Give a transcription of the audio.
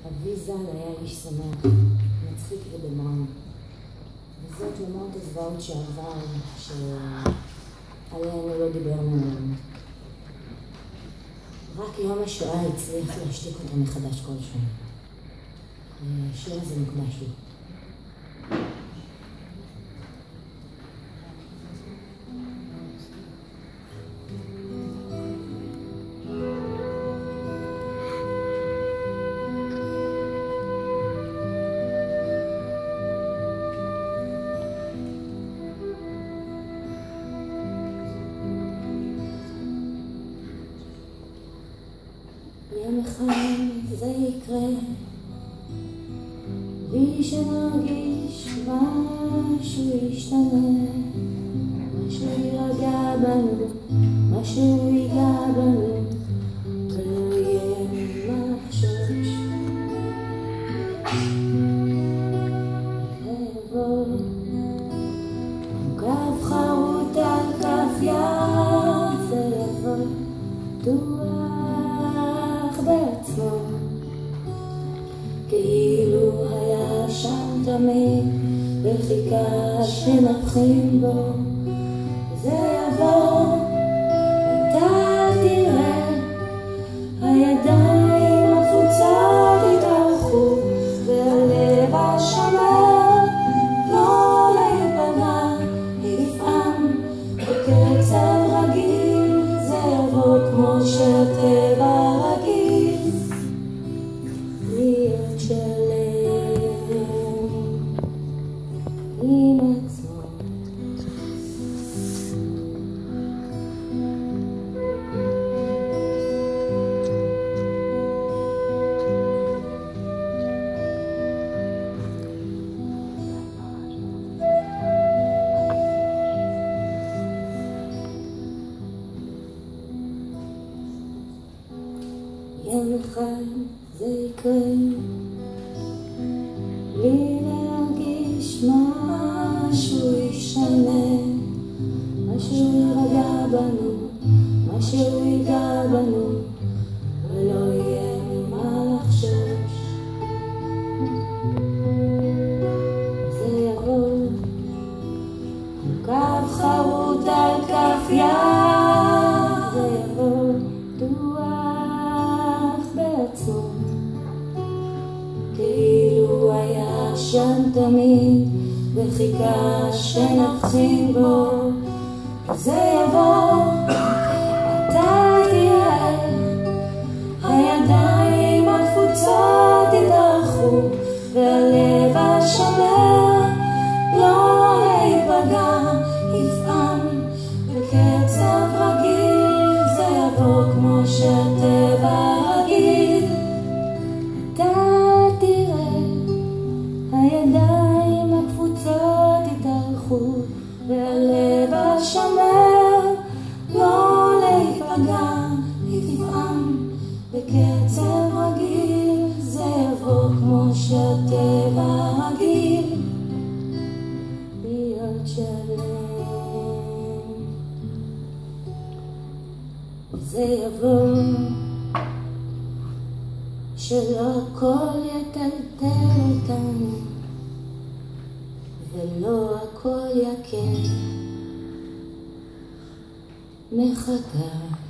אבי ז"ל היה איש שמח, מצחיק ודמרן. וזאת למרות הזוועות שעבר, שעליהן הוא לא דיבר מעולם. רק יום השואה הצליח להשתיק אותו מחדש כל שנה. השיר הזה מוקדש לי. יום אחד זה יקרה, בלי שנרגיש משהו ישתנה, משהו יירגע בנו, משהו ייגע בנו, ולא יהיה מה לחשוש. זה יבוא, קו חרוט על כף יד, זה יבוא, בטוח בעצמו, כאילו היה שם תמיד וחיכה שנבחין בו. זה יבוא, אתה תראה, הידיים הפוצות יתארחו, והלב השומר לא להיפגע, יפעם בקצב רגיל. זה יבוא כמו שהטבע רגיל, להיות שלם עם עצמו. יום אחד זה יקרה, בלי להרגיש משהו ישתנה, משהו יירגע בנו, משהו ייגע בנו, ולא יהיה מה לחשוש. זה יבוא, קו חרוט על כף יד, זה יבוא, בעצמו, כאילו היה שם תמיד וחיכה שנבחין בו. זה יבוא, אתה תראה, הידיים התפוצות יתארחו, והלב השומר לא להיפגע, יפעם בקצב רגיל. זה יבוא כמו שהטבע רגיל, אתה תראה, הידיים הקפוצות יתארחו, והלב השומר לא להיפגע, יפעם בקצב רגיל. זה יבוא כמו שהטבע רגיל, להיות שלם. זה יבוא, שלא הכל יטלטל אותנו, ולא הכל יקל. מחכה